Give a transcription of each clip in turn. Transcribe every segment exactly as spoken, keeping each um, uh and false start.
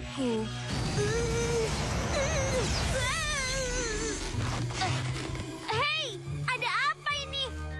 aku. Hei, ada apa ini?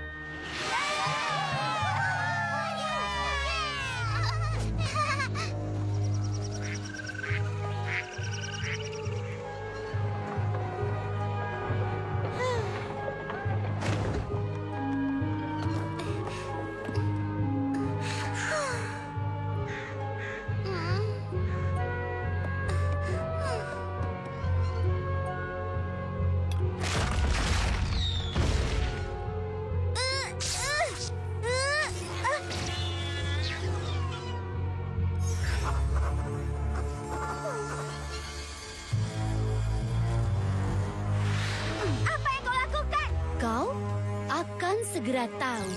Apa yang kau lakukan? Kau akan segera tahu.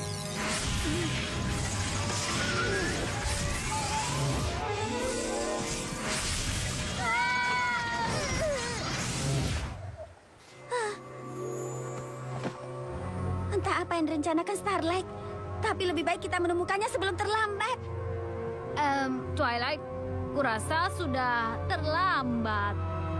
Entah apa yang direncanakan Starlight, tapi lebih baik kita menemukannya sebelum terlambat. Em, Twilight, kurasa sudah terlambat.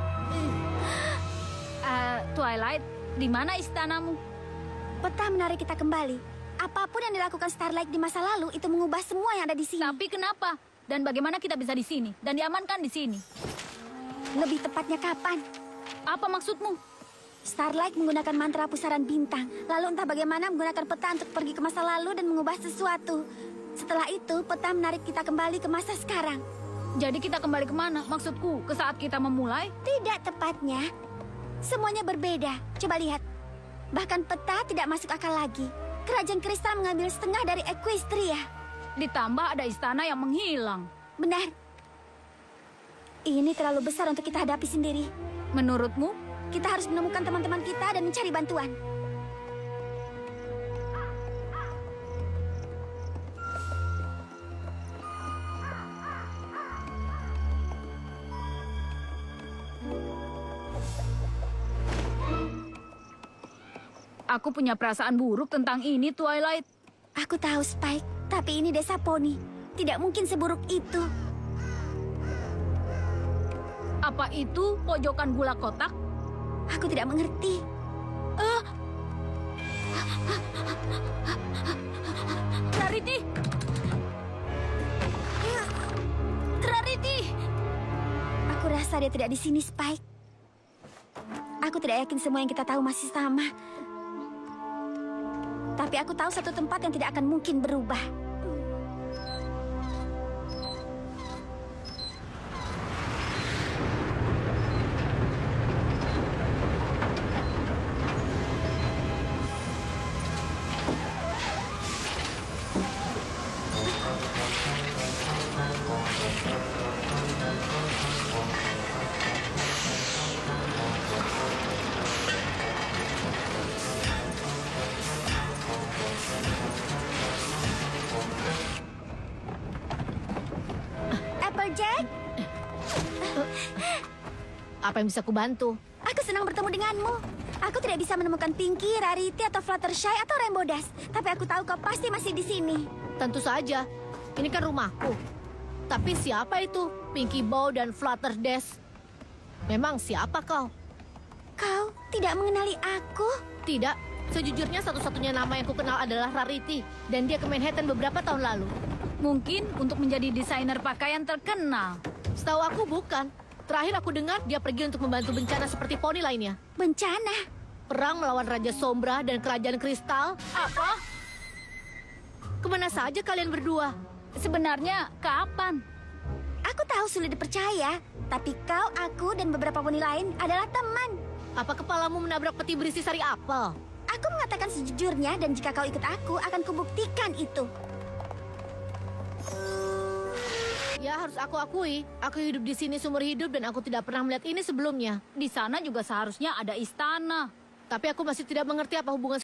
Eh, Twilight, di mana istanamu? Peta menarik kita kembali. Apapun yang dilakukan Starlight di masa lalu itu mengubah semua yang ada di sini. Tapi kenapa? Dan bagaimana kita bisa di sini dan diamankan di sini? Lebih tepatnya kapan? Apa maksudmu? Starlight menggunakan mantra pusaran bintang. Lalu entah bagaimana menggunakan peta untuk pergi ke masa lalu dan mengubah sesuatu. Setelah itu, peta menarik kita kembali ke masa sekarang. Jadi kita kembali kemana? Maksudku, ke saat kita memulai? Tidak tepatnya. Semuanya berbeda. Coba lihat. Bahkan peta tidak masuk akal lagi. Kerajaan Kristal mengambil setengah dari Equestria. Ditambah ada istana yang menghilang. Benar. Ini terlalu besar untuk kita hadapi sendiri. Menurutmu? Kita harus menemukan teman-teman kita dan mencari bantuan. Aku punya perasaan buruk tentang ini, Twilight. Aku tahu, Spike. Tapi ini desa poni. Tidak mungkin seburuk itu. Apa itu pojokan gula kotak? Aku tidak mengerti. Ah! Rarity! Rarity! Aku rasa dia tidak di sini, Spike. Aku tidak yakin semua yang kita tahu masih sama. Tapi aku tahu satu tempat yang tidak akan mungkin berubah. Applejack, Apa yang bisa kubantu? aku senang bertemu denganmu. Aku tidak bisa menemukan Pinky, Rarity, atau Fluttershy, atau Rainbow Dash. Tapi aku tahu kau pasti masih di sini. Tentu saja. Ini kan rumahku. Tapi siapa itu? Pinky Bow dan Flutterdash. Memang siapa kau? Kau tidak mengenali aku? Tidak. Sejujurnya satu-satunya nama yang kukenal adalah Rarity. Dan dia ke Manhattan beberapa tahun lalu. Mungkin untuk menjadi desainer pakaian terkenal. Setahu aku bukan. Terakhir aku dengar dia pergi untuk membantu bencana seperti poni lainnya. Bencana? Perang melawan Raja Sombra dan Kerajaan Kristal. Apa? Kemana saja kalian berdua? Sebenarnya kapan? Aku tahu sulit dipercaya. Tapi kau, aku, dan beberapa poni lain adalah teman. Apa kepalamu menabrak peti berisi sari apel? Aku mengatakan sejujurnya, dan jika kau ikut aku, akan kubuktikan itu. Ya, harus aku akui. Aku hidup di sini seumur hidup dan aku tidak pernah melihat ini sebelumnya. Di sana juga seharusnya ada istana. Tapi aku masih tidak mengerti apa hubungan